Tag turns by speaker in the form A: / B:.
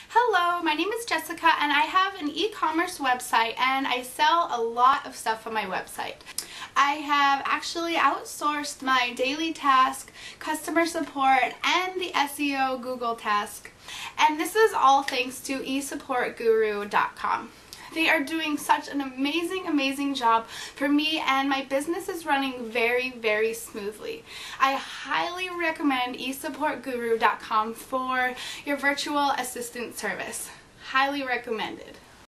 A: Hello, my name is Jessica and I have an e-commerce website and I sell a lot of stuff on my website. I have actually outsourced my daily task, customer support, and the SEO Google task. And this is all thanks to esupportguru.com. They are doing such an amazing job for me, and my business is running very smoothly. I highly recommend esupportguru.com for your virtual assistant service. Highly recommended.